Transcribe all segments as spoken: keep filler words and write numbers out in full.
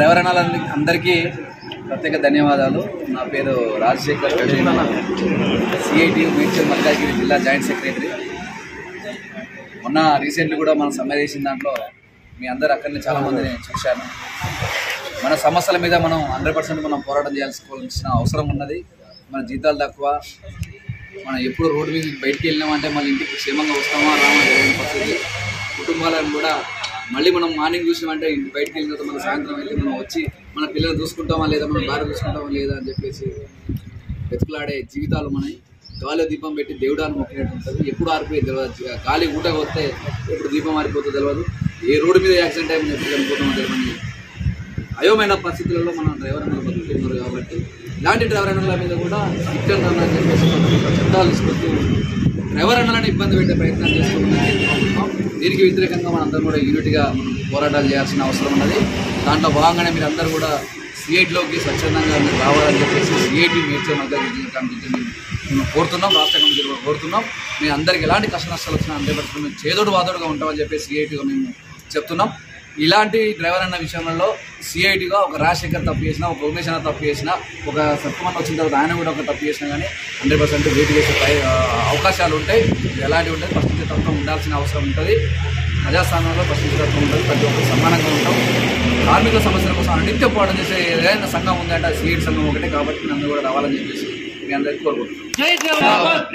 Driver అనాలని అందరికీ ప్రత్యేక ధన్యవాదాలు. నా పేరు రాజశేఖర్, సిఐటి మేడ్చల్ మల్కాజ్గిరి జిల్లా జాయింట్ సెక్రటరీ. మొన్న రీసెంట్లీ కూడా మనం సమ్మె చేసిన దాంట్లో మీ అందరు అక్కడిని చాలామందిని చూశాను. మన సమస్యల మీద మనం హండ్రెడ్ పర్సెంట్ మనం పోరాటం చేయాల్సిన అవసరం ఉన్నది. మన జీతాలు తక్కువ, మనం ఎప్పుడు రోడ్డు మీద బయటికి వెళ్ళినామంటే మళ్ళీ ఇంటికి క్షేమంగా వస్తామా రామా జరిగిన పరిస్థితి. కుటుంబాలను కూడా మళ్ళీ మనం మార్నింగ్ చూసినామంటే ఇంటి బయటికి వెళ్ళిన తర్వాత మన సాయంత్రం వెళ్ళి మనం వచ్చి మన పిల్లలు చూసుకుంటామా లేదా, మన భార్య చూసుకుంటామా లేదా అని చెప్పేసి వెతుకులాడే జీవితాలు మనవి. గాలి దీపం పెట్టి దేవుడాన్ని మొక్కినట్టు ఉంటుంది. ఎప్పుడు ఆరిపోయి తెలియదు, గాలి ఊట వస్తే ఎప్పుడు దీపం ఆరిపోతుందో తెలియదు, ఏ రోడ్డు మీద యాక్సిడెంట్ అయ్యి ఎప్పుడు చనిపోతామో తెలియదు. అయోమైన పరిస్థితులలో మన డ్రైవర్ అన్నలు బతుకుతున్నారు. కాబట్టి ఇలాంటి డ్రైవర్ అన్నల మీద కూడా ఇక్కడి అని చెప్పేసి చట్టాలు తీసుకొస్తూ డ్రైవర్ అన్నలను ఇబ్బంది పెట్టే ప్రయత్నం చేస్తున్నది ప్రభుత్వం. దీనికి వ్యతిరేకంగా మనందరం కూడా యూనిట్గా మనం పోరాటాలు చేయాల్సిన అవసరం ఉన్నది. దాంట్లో భాగంగానే మీరు అందరూ కూడా సిఐటిలోకి స్వచ్ఛందంగా మీరు రావాలని చెప్పేసి సిఐటి మేడ్చల్ మల్కాజ్గిరి కమిటీని మేము కోరుతున్నాం, రాష్ట్ర కమిటీలు కూడా కోరుతున్నాం. మీ అందరికీ ఎలాంటి కష్ట నష్టాలు వచ్చినా హండ్రెడ్ పర్సెంట్ మేము చేదోడు వాదోడుగా ఉంటామని చెప్పేసి సిఐటిగా మేము చెప్తున్నాం. ఇలాంటి డ్రైవర్ అన్న విషయంలో సిఐటిగా ఒక రాజశేఖర్ తప్పు చేసినా, ఒక ఉమేష్ అన్న తప్పు చేసినా, ఒక సత్యమన్న వచ్చిన తర్వాత ఆయన కూడా ఒక తప్పు చేసినా కానీ హండ్రెడ్ పర్సెంట్ వెయిట్ చేసే అవకాశాలు ఉంటాయి. ఎలాంటి ఉంటుంది, ప్రశ్నించే తత్వం ఉండాల్సిన అవసరం ఉంటుంది. ప్రజాస్వామ్యంలో ప్రశ్నించే తత్వం ఉంటుంది. ప్రతి ఒక్కరు సమానంగా ఉంటాం. కార్మికుల సమస్యల కోసం నిత్యం పోరాటం చేసే ఏదైనా సంఘం ఉందంటే ఆ సిఐటి సంఘం ఒకటే. కాబట్టి నన్ను కూడా రావాలని చెప్పేసి మీ అందరికీ కోరుకుంటున్నాం.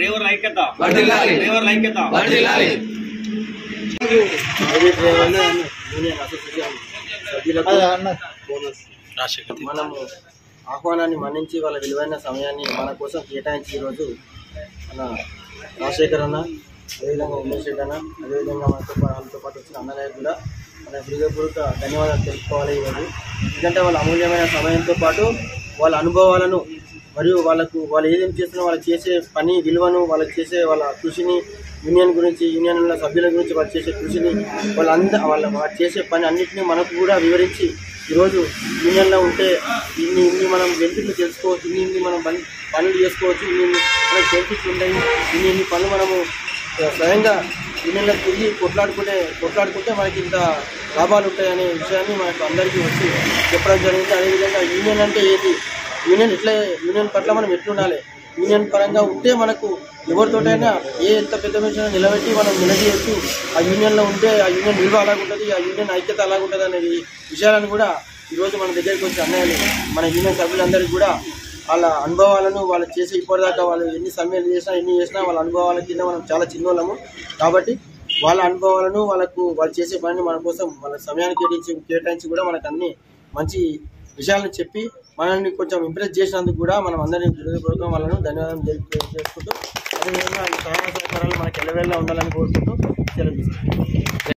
మనము ఆహ్వానాన్ని మన్నించి వాళ్ళ విలువైన సమయాన్ని మన కోసం కేటాయించి ఈరోజు మన రాజశేఖర్ అన్న, అదేవిధంగా ఉమేష్ రెడ్డి అన్న, అదేవిధంగా మనతో వాళ్ళతో పాటు వచ్చిన అన్నగారికి కూడా మన హృదయపూర్వక ధన్యవాదాలు తెలుసుకోవాలి. ఈరోజు ఎందుకంటే వాళ్ళ అమూల్యమైన సమయంతో పాటు వాళ్ళ అనుభవాలను మరియు వాళ్ళకు వాళ్ళు ఏదేం చేస్తున్నా వాళ్ళు చేసే పని విలువను, వాళ్ళకి చేసే వాళ్ళ కృషిని, యూనియన్ గురించి, యూనియన్ల సభ్యుల గురించి వాళ్ళు చేసే కృషిని, వాళ్ళంద వాళ్ళ వాళ్ళు చేసే పని అన్నింటినీ మనకు కూడా వివరించి ఈరోజు యూనియన్లో ఉంటే ఇన్ని ఇన్ని మనం బెనిఫిట్లు తెలుసుకోవచ్చు, ఇన్ని ఇన్ని మనం పని పనులు చేసుకోవచ్చు, ఇన్ని ఇన్ని మనకు బెనిఫిట్లు ఉంటాయి, ఇన్ని ఇన్ని పనులు మనము స్వయంగా యూనియన్లో తిరిగి కొట్లాడుకుంటే కొట్లాడుకుంటే మనకి ఇంత లాభాలు ఉంటాయనే విషయాన్ని మనకు అందరికీ వచ్చి చెప్పడం జరిగింది. అదేవిధంగా యూనియన్ అంటే ఏది, యూనియన్ ఇట్లా యూనియన్ పట్ల మనం ఎట్లుండాలి, యూనియన్ పరంగా ఉంటే మనకు ఎవరితోటైనా ఏ ఎంత పెద్ద మనిషిని నిలబెట్టి మనం నిలదీయచ్చు. ఆ యూనియన్లో ఉంటే ఆ యూనియన్ విలువ అలాగుంటుంది, ఆ యూనియన్ ఐక్యత అలాగుంటుంది అనే విషయాలను కూడా ఈరోజు మన దగ్గరికి వచ్చి అన్నయ్యలు మన యూనియన్ సభ్యులందరికీ కూడా వాళ్ళ అనుభవాలను, వాళ్ళు చేసే ఇప్పటిదాకా వాళ్ళు ఎన్ని సమ్మెలు చేసినా ఎన్ని చేసినా వాళ్ళ అనుభవాల కింద మనం చాలా చిన్నోళ్ళము. కాబట్టి వాళ్ళ అనుభవాలను, వాళ్ళకు వాళ్ళు చేసే పనిని మన కోసం వాళ్ళ సమయాన్ని కేటాయించి కేటాయించి కూడా మనకు అన్ని మంచి విషయాలను చెప్పి మనల్ని కొంచెం ఇంప్రెస్ చేసినందుకు కూడా మనం అందరినీ హృదయపూర్వకంగా వాళ్ళను ధన్యవాదాలు చేసుకుంటూ, అదేవిధంగా ఈ సహాయ సహకారాలు మనకి ఎల్లవేళలా ఉండాలని కోరుకుంటూ సెలవు తీసుకుంటాం.